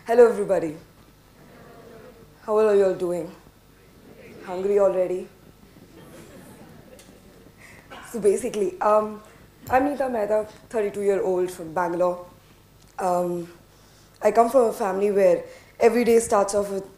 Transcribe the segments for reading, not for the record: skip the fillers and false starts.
Hello everybody. How are you all doing? Hungry already? So basically, I'm Nita Mehta, 32-year-old from Bangalore. Um, I come from a family where every day starts off with,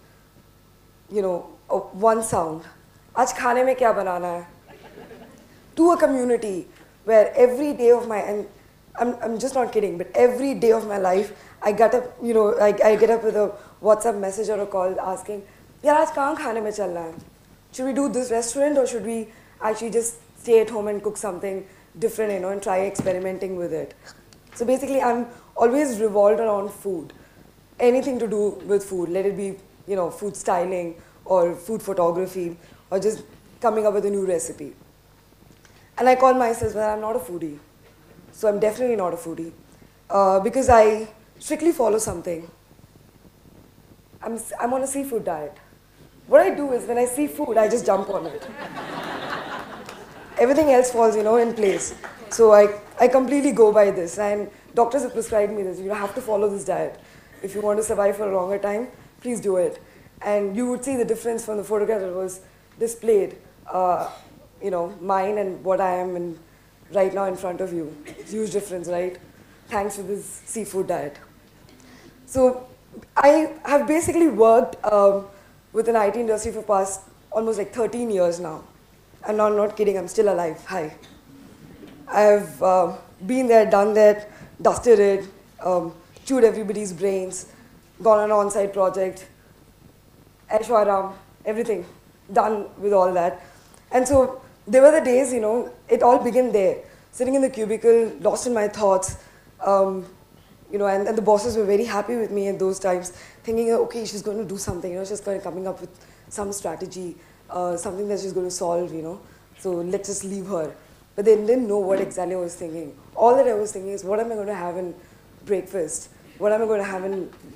one sound. आज खाने में क्या बनाना है? To a community where every day of my, and I'm just not kidding, but every day of my life, I get up, I get up with a WhatsApp message or a call asking, यार आज कहाँ खाने में चलना है? Should we do this restaurant or should we actually just stay at home and cook something different, and try experimenting with it? So basically, I'm always revolved around food. Anything to do with food, let it be, food styling or food photography or just coming up with a new recipe. And I call myself, well, I'm not a foodie. So I'm definitely not a foodie. Because I strictly follow something. I'm on a seafood diet. What I do is when I see food, I just jump on it. Everything else falls, in place. So I completely go by this. And doctors have prescribed me this. You have to follow this diet. If you want to survive for a longer time, please do it. And you would see the difference from the photograph that was displayed. Mine and what I am right now in front of you. Huge difference, right? Thanks to this seafood diet. So I have basically worked with an IT industry for past almost like 13 years now. And I'm not kidding, I'm still alive. Hi. I've been there, done that, dusted it, chewed everybody's brains, gone on an on-site project, Aishwaram, everything, done with all that. And so there were the days, it all began there, sitting in the cubicle, lost in my thoughts, and the bosses were very happy with me at those times, thinking, okay, she's going to do something, she's coming up with some strategy, something that she's going to solve, so let's just leave her. But they didn't know what exactly I was thinking. All that I was thinking is, what am I going to have in breakfast? What am I going to have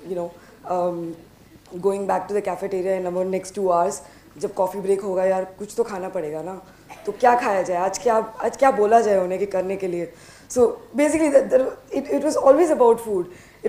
in, going back to the cafeteria in about next 2 hours? जब coffee break होगा यार कुछ तो खाना पड़ेगा ना तो क्या खाया जाए आज क्या बोला जाए उन्हें कि करने के लिए so basically it was always about food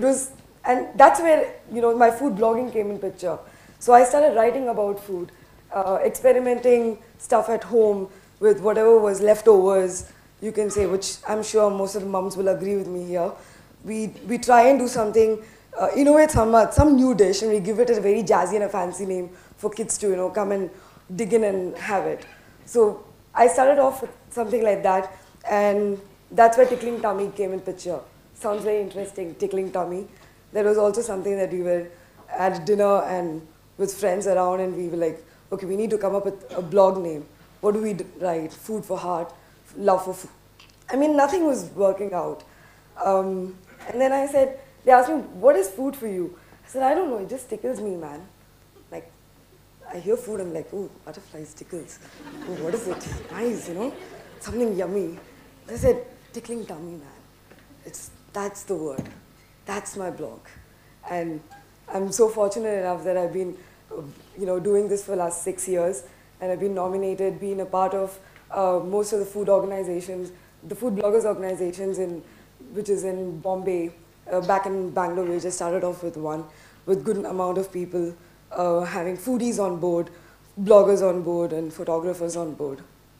and that's where my food blogging came in picture. So I started writing about food, experimenting stuff at home with whatever was leftovers, you can say, which I'm sure most of the mums will agree with me here. We try and do something, innovate some new dish, and we give it a very jazzy and a fancy name for kids to come and dig in and have it. So I started off with something like that, and that's where Tickling Tummy came in picture. Sounds very interesting, Tickling Tummy. That was also something that we were at dinner and with friends around, and we were like, okay, we need to come up with a blog name. What do we write? Food for heart, love for food. I mean, nothing was working out. And then they asked me, what is food for you? I said, I don't know, it just tickles me, man. Like, I hear food, I'm like, oh, butterflies, tickles. Oh, what is it? Nice, something yummy. They said, Tickling Tummy, man. That's the word. That's my blog. And I'm so fortunate enough that I've been, doing this for the last 6 years. And I've been nominated, been a part of most of the food organizations, the food bloggers organizations, which is in Bombay. Back in Bangalore, we just started off with one, with good amount of people, having foodies on board, bloggers on board, and photographers on board.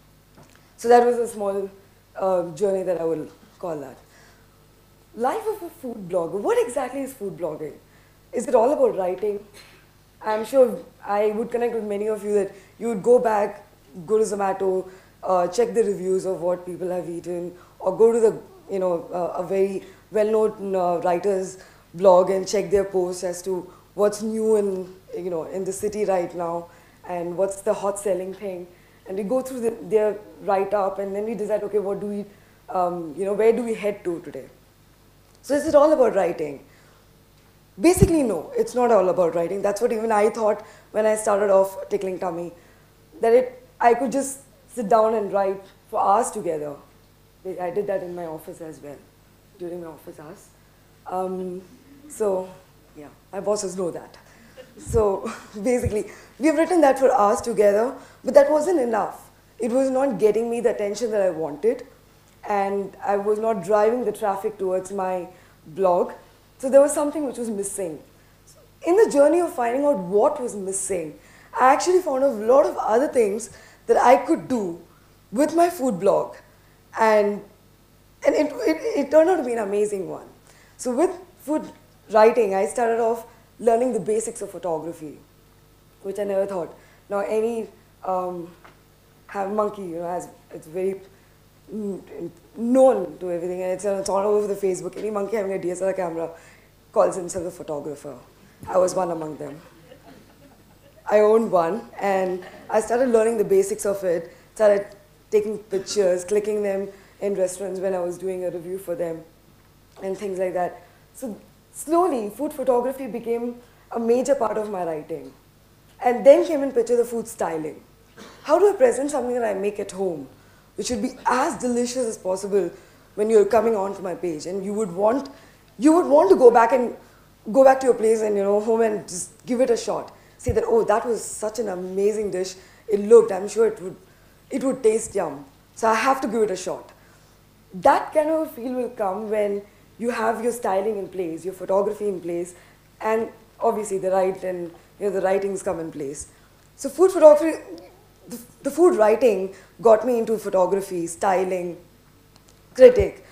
So that was a small journey that I will call that. Life of a food blogger. What exactly is food blogging? Is it all about writing? I'm sure I would connect with many of you that you would go back, go to Zomato, check the reviews of what people have eaten, or go to the, a very well-known writer's blog and check their posts as to what's new in the city right now and what's the hot selling thing. And we go through their write-up and then we decide, okay, what do we, where do we head to today? So is it all about writing? Basically, no, it's not all about writing. That's what even I thought when I started off Tickling Tummy, that I could just sit down and write for hours together. I did that in my office as well, during my office hours. So, yeah, my bosses know that. So, basically, we've written that for hours together, but that wasn't enough. It was not getting me the attention that I wanted, and I was not driving the traffic towards my blog. So there was something which was missing. in the journey of finding out what was missing, I actually found a lot of other things that I could do with my food blog. And it turned out to be an amazing one. So with food writing, I started off learning the basics of photography, which I never thought. Now any have monkey, has, it's very known to everything, and it's all over the Facebook. Any monkey having a DSLR camera calls himself a photographer. I was one among them. I owned one, and I started learning the basics of it, started taking pictures, clicking them in restaurants when I was doing a review for them, and things like that. So slowly, food photography became a major part of my writing. And then came in picture the food styling. How do I present something that I make at home, which should be as delicious as possible when you're coming onto my page, and you would want to go back to your place and home and just give it a shot. Say that, oh, that was such an amazing dish. It looked, I'm sure it would taste yum. So I have to give it a shot. That kind of feel will come when you have your styling in place, your photography in place, and obviously the writings come in place. So food photography, the food writing got me into photography, styling, critic.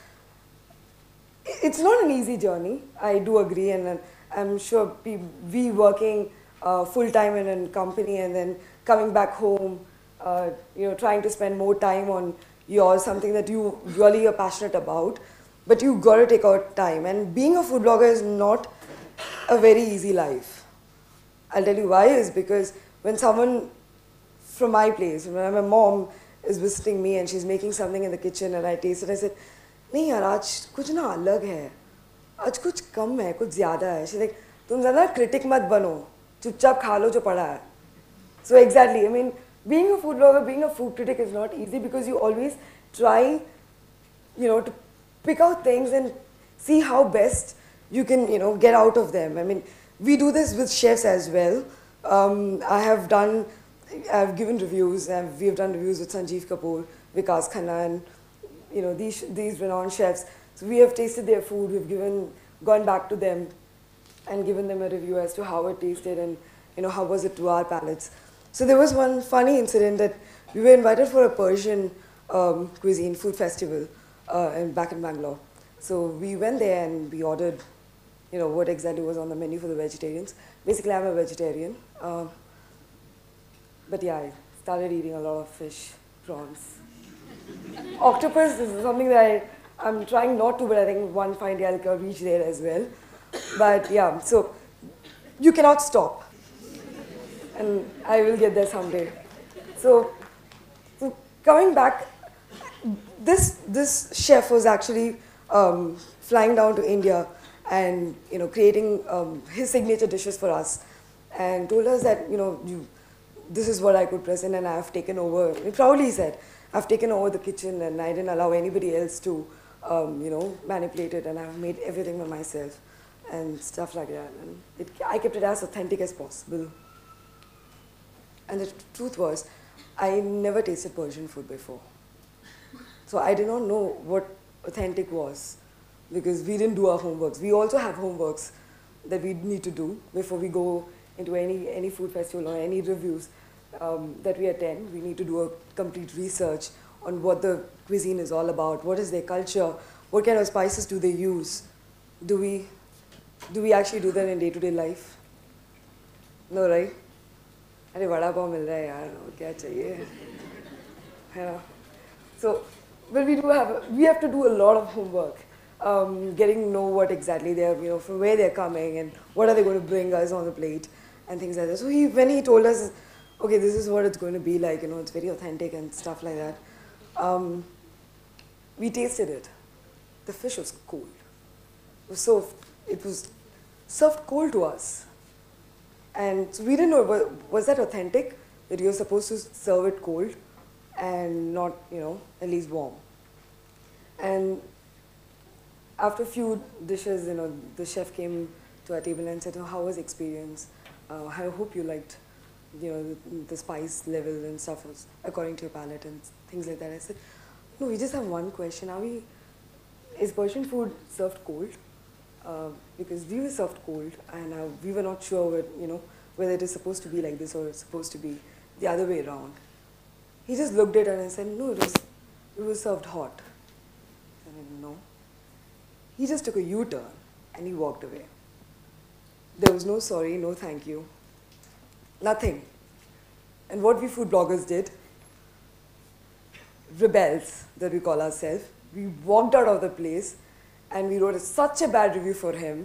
It's not an easy journey, I do agree, and I'm sure we working full-time in a company and then coming back home, trying to spend more time on something that you really are passionate about, but you got to take out time. And being a food blogger is not a very easy life. I'll tell you why is because when someone from my place, when my mom is visiting me and she's making something in the kitchen and I taste it, I said, नहीं यार आज कुछ ना अलग है, आज कुछ कम है, कुछ ज़्यादा है. She's like, तुम ज़्यादा critic मत बनो, चुपचाप खा लो जो पड़ा है. So exactly, I mean, being a food blogger, being a food critic is not easy because you always try, to pick out things and see how best you can, get out of them. I mean, we do this with chefs as well. I've given reviews, and we've done reviews with Sanjeev Kapoor, Vikas Khanna, and these renowned chefs. So we have tasted their food. We've gone back to them and given them a review as to how it tasted and how was it to our palates. So there was one funny incident that we were invited for a Persian cuisine food festival back in Bangalore. So we went there and we ordered, what exactly was on the menu for the vegetarians. Basically, I'm a vegetarian. But yeah, I started eating a lot of fish, prawns. Octopus is something that I'm trying not to, but I think one fine day I'll reach there as well. But yeah, so you cannot stop. And I will get there someday. So coming back, this chef was actually flying down to India and creating his signature dishes for us, and told us that this is what I could present, and I have taken over. He proudly said, I've taken over the kitchen, and I didn't allow anybody else to manipulate it, and I've made everything by myself and stuff like that. And I kept it as authentic as possible. And the truth was, I never tasted Persian food before. So I did not know what authentic was because we didn't do our homeworks. We also have homeworks that we need to do before we go into any food festival or any reviews that we attend. We need to do a complete research on what the cuisine is all about, what is their culture, what kind of spices do they use. Do we actually do that in day-to-day life? No, right? अरे वड़ा पाव मिल रहा है यार, और क्या चाहिए, है ना? So, but we have to do a lot of homework, getting to know what exactly they're, from where they're coming and what are they going to bring us on the plate and things like that. So when he told us, okay, this is what it's going to be like, it's very authentic and stuff like that. We tasted it. The fish was cold. It was served cold to us. And so we didn't know, was that authentic, that you're supposed to serve it cold and not, at least warm. And after a few dishes, the chef came to our table and said, oh, how was the experience? I hope you liked, the spice level and stuff was according to your palate and things like that. I said, no, we just have one question. Is Persian food served cold? because we were served cold and we were not sure whether it is supposed to be like this or it's supposed to be the other way around. He just looked at it and said, no, it was served hot. I didn't know. He just took a U-turn and he walked away. There was no sorry, no thank you, nothing. And what we food bloggers did, rebels that we call ourselves, we walked out of the place and we wrote such a bad review for him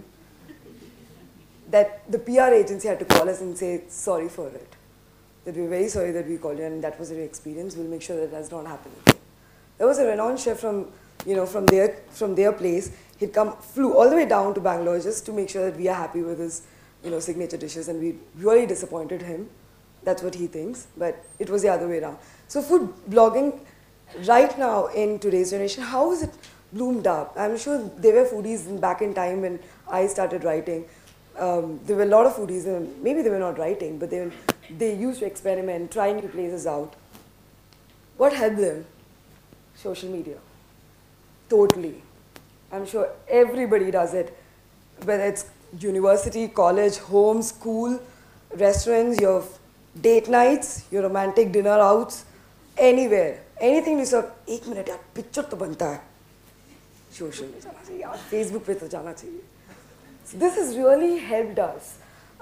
that the PR agency had to call us and say sorry for it. That we're very sorry that we called you and that was your experience. We'll make sure that does not happen again. There was a renowned chef from their place. He'd flew all the way down to Bangalore just to make sure that we are happy with his signature dishes, and we really disappointed him. That's what he thinks, but it was the other way around. So food blogging right now in today's generation, how is it bloomed up? I'm sure there were foodies back in time when I started writing. There were a lot of foodies, and maybe they were not writing, but they used to experiment, try new places out. What helped them? Social media. Totally. I'm sure everybody does it, whether it's university, college, home, school, restaurants, your date nights, your romantic dinner outs, anywhere. Anything you serve, 1 minute, yaar, picture to banta hai. Social media, jana chahiye, yaar, Facebook pe to jana chahiye. So this has really helped us,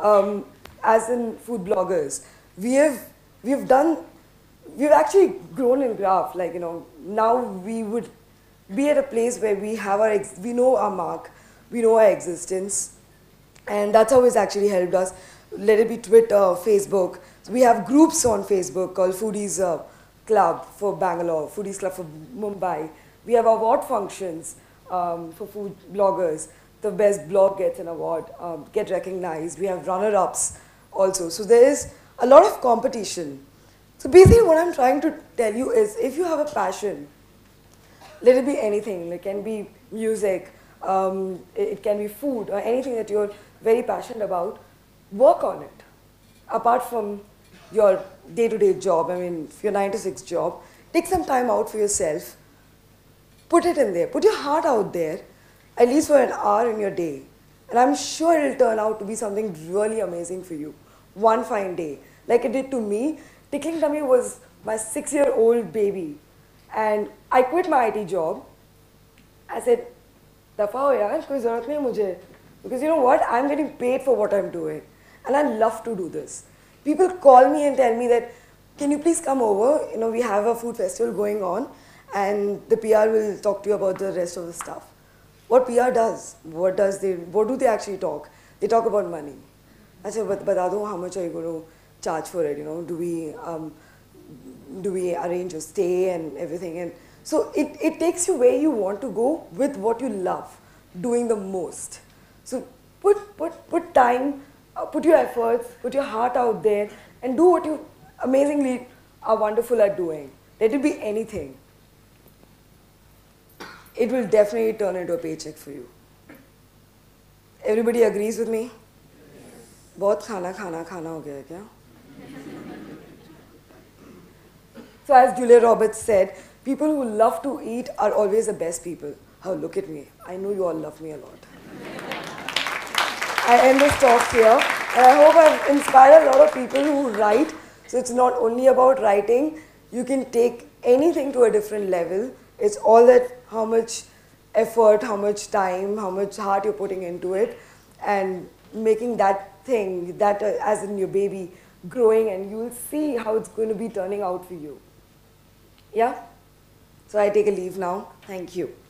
as in food bloggers. We've actually grown in graph. Like, now we would be at a place where we have we know our mark, we know our existence, and that's how it's actually helped us. Let it be Twitter, Facebook. So we have groups on Facebook called Foodies Club for Bangalore, Foodies Club for Mumbai. We have award functions for food bloggers. The best blog gets an award, get recognized. We have runner-ups also. So there is a lot of competition. So basically what I'm trying to tell you is, if you have a passion, let it be anything. It can be music, it can be food, or anything that you're very passionate about. Work on it. Apart from your day-to-day job, if your 9-to-6 job, take some time out for yourself. Put it in there. Put your heart out there, at least for an hour in your day. And I'm sure it'll turn out to be something really amazing for you. One fine day. Like it did to me. Tickling Tummy was my 6-year-old baby. And I quit my IT job. I said, Dafa ho yaar, koi zarurat nahi mujhe. Because you know what? I'm getting paid for what I'm doing. And I love to do this. People call me and tell me that, can you please come over? We have a food festival going on and the PR will talk to you about the rest of the stuff. What PR does? What do they actually talk? They talk about money. I said, bata do, how much are you going to charge for it? Do we arrange a stay and everything? And so it takes you where you want to go with what you love doing the most. So put time, put your efforts, put your heart out there, and do what you amazingly are wonderful at doing. Let it be anything. It will definitely turn into a paycheck for you. Everybody agrees with me? बहुत खाना हो गया है क्या? So as Julia Roberts said, people who love to eat are always the best people. Oh, look at me. I know you all love me a lot. I end this talk here, and I hope I've inspired a lot of people who write. So it's not only about writing. You can take anything to a different level. It's all that how much effort, how much time, how much heart you're putting into it, and making that thing, that as in your baby, growing, and you'll see how it's going to be turning out for you. Yeah? So I take a leave now. Thank you.